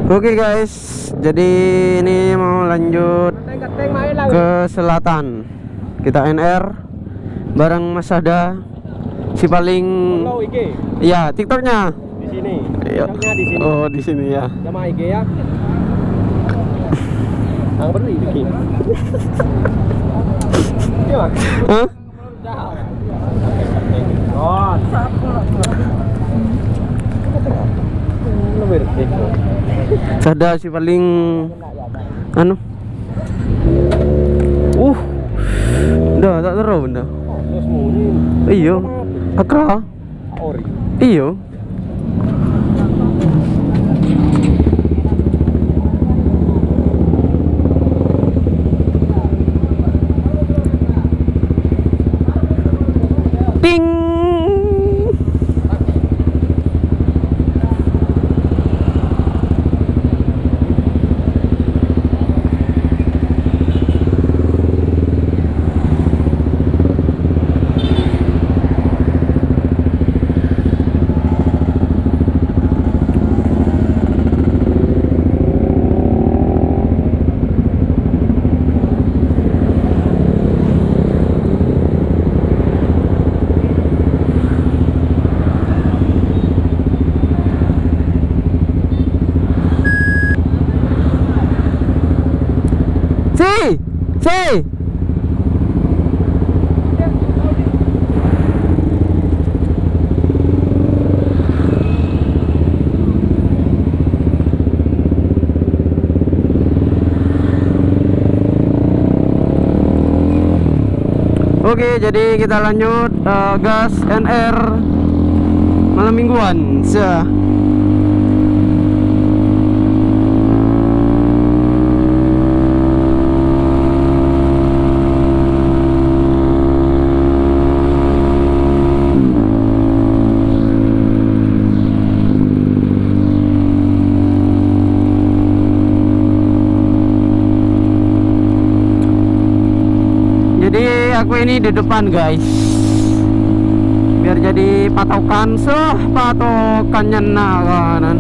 Oke guys, jadi ini mau lanjut ke selatan. Kita NR bareng Mas Sada. Si paling ya TikToknya di sini. TikToknya di sini. Oh, di sini ya. Sama IG ya. Ang beri iki. Iya. Hah? Oh. Sada si paling anu. Udah tak terus benda. Iya. Akra. Ori. Iya. Ting. Si. Oke, jadi kita lanjut gas NR malam mingguan. Aku ini di depan guys, biar jadi patokan patokannya kanan.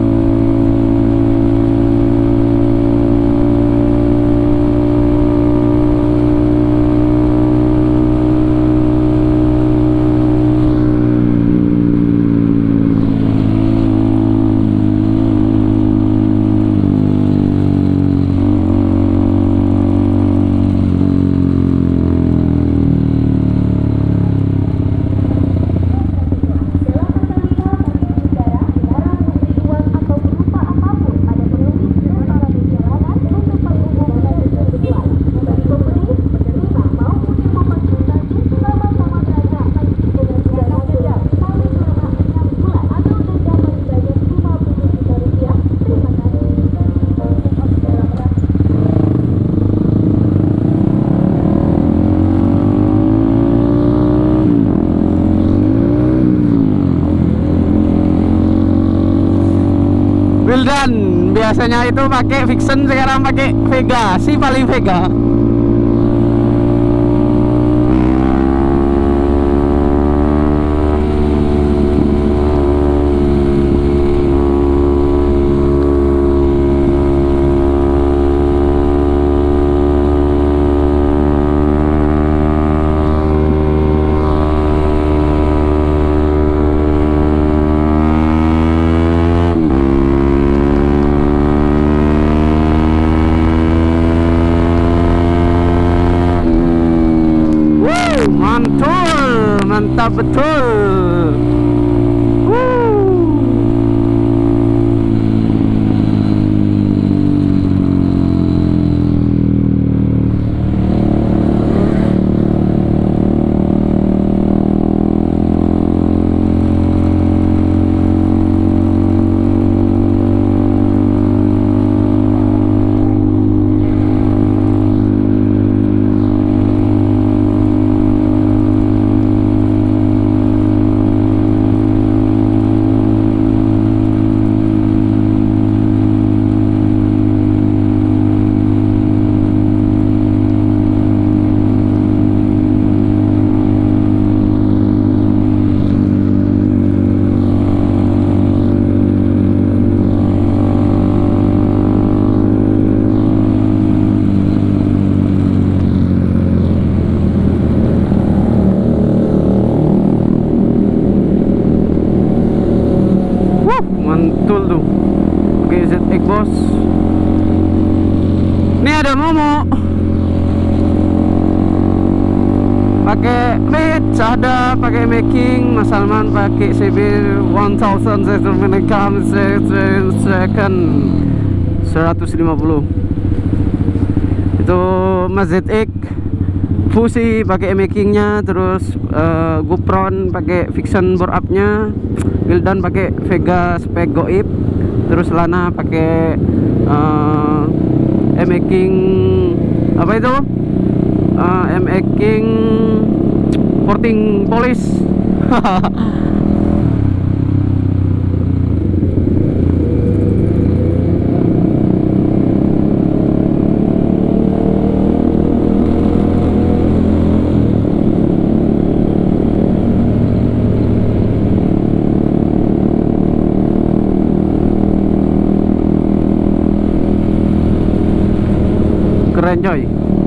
Wildan biasanya itu pakai Vixen, sekarang pakai Vega, si paling Vega. Mantap betul. terus ini ada Momo pakai match, ada pakai making, Mas Salman pakai CB 1000 second 150. Itu Mas ZX Fusi pakai makingnya, terus Gupron pakai Vixen bore up-nya, Wildan pakai Vega spek goib, terus Lana pakai making apa itu? making porting polish. Keren coy.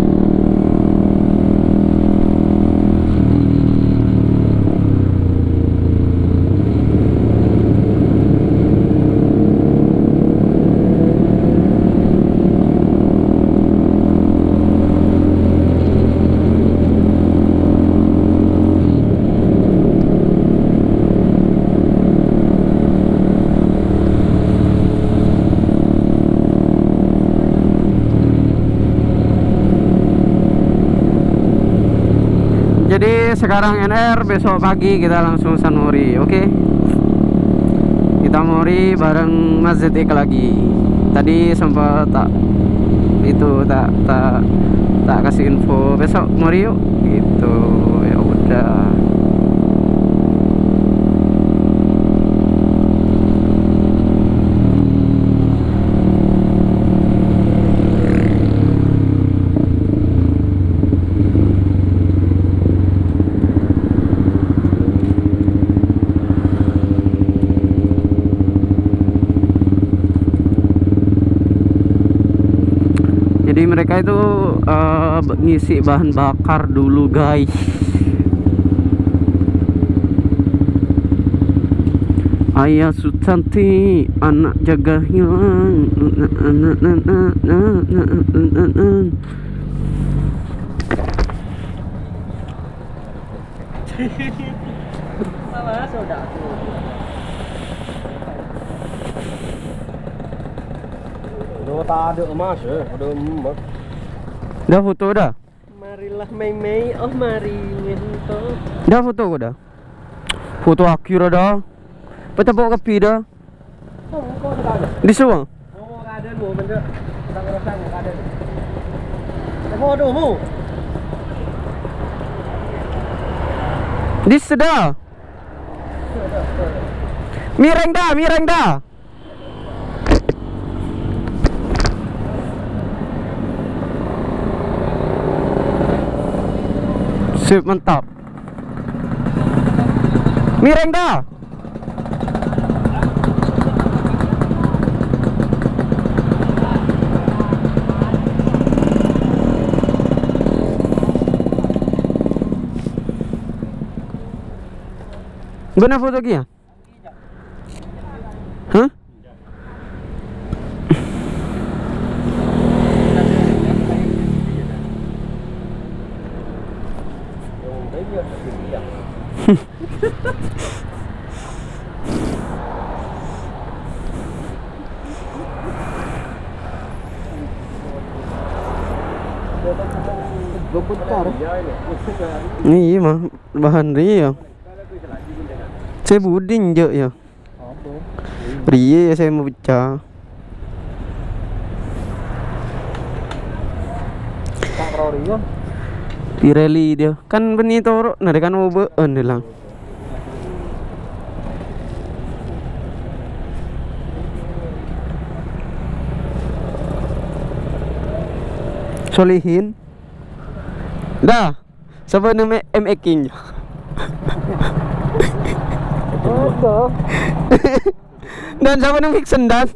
Jadi sekarang NR, besok pagi kita langsung Sanmori, oke? Kita Mori bareng Mas ZX lagi. Tadi sempat tak kasih info besok Mori yuk, gitu. Ya udah. Jadi mereka itu ngisi bahan bakar dulu guys. Ayah Sutanti anak jaga hilang. Tak ada emas ya, ada emas. Dah foto dah? Marilah Mei, oh mari ngentot. Dah foto kau dah? Foto akhir dah. Peta bawa kopi dah. Oh, kau tak ada. Di suang? Oh, ada mu benda. Tak rasa ada. Mau ada mu. Di sedar. Mireng dah. Sip, mantap. Mireng dah. Benar foto kia? Hah? Iya mah bahan dia. Saya buding je ya. Pria saya mau pecah. Pirelli dia kan benih toro narikan obean dia lang. Solihin dah siapa nama making dan siapa nama Vixen dan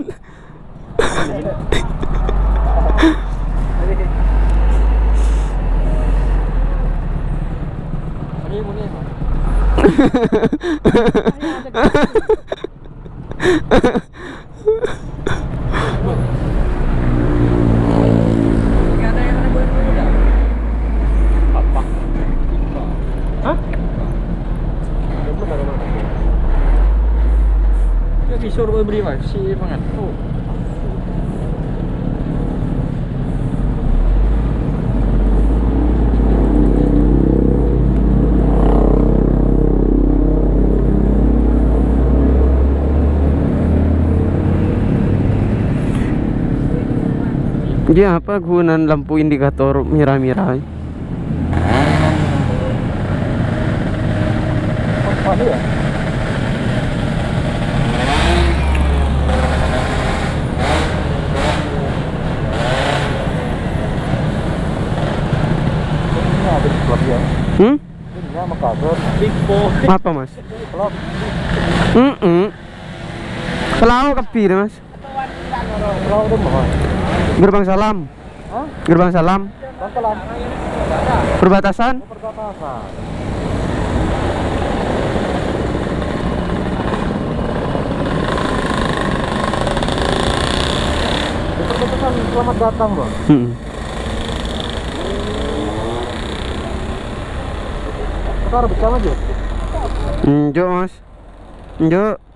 suruh beri mas, si mangan. Oh. Jadi apa gunaan lampu indikator merah-merah? Apa ya? Ini habis klub ya. Ini sama kabel. Big boy. Apa mas? Klub. Kalau kepir mas? Klub udah mahal. Gerbang Salam. Hah? Gerbang Salam. Bangkalan. Perbatasan. Perbatasan. Perbatasan selamat datang bang. Sekarang bersama aja. Enjo mas. Enjo.